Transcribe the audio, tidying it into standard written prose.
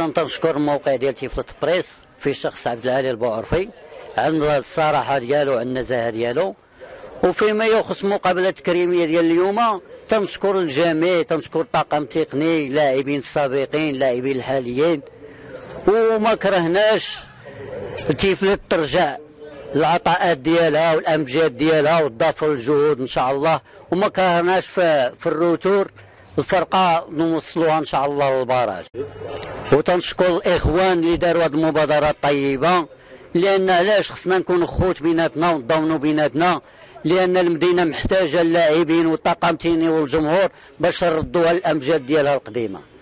اولا تنشكر الموقع ديال تيفلت بريس في شخص عبد العالي البوعرفي عندنا الصراحه ديالو عندنا النزاهه ديالو. وفيما يخص مقابله التكريميه ديال اليوم تنشكر الجميع، تنشكر الطاقم التقني، لاعبين السابقين لاعبين الحاليين، وما كرهناش تيفلت ترجع العطاءات ديالها والامجاد ديالها وتضافر الجهود ان شاء الله، وما كرهناش في الروتور الفرقه نوصلوها ان شاء الله للبراج. وتنشكر الاخوان اللي داروا هذه المبادره الطيبه، لان علاش خصنا نكونوا خوت بيناتنا ونضمنوا بيناتنا، لان المدينه محتاجه اللاعبين والطاقم التقني والجمهور باش نردوها الامجاد ديالها القديمه.